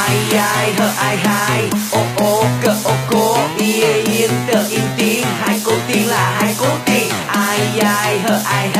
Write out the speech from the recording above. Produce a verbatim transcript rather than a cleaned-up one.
ai ai hơ ai hai, ô ô cơ ô cô, yên yên tờ yên tiếng, hai cô tiên là hai cô tiên. Ai ai hơ ai